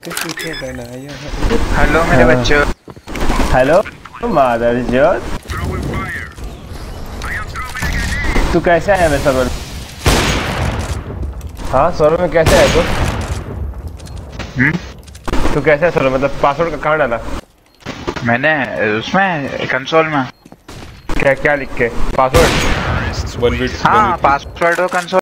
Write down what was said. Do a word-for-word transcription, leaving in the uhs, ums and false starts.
तुझे बनाया है। हेलो मेरे बच्चों। हेलो मादरचोद, तू कैसे आया मैं सर्वर? हाँ सर्वर में कैसे आया तू? हम्म तू कैसे है सर्वर? मतलब पासवर्ड का कहाँ डाला? मैंने उसमें कंसोल में क्या क्या लिख के पासवर्ड? वन वीट हाँ पासवर्ड और कंसोल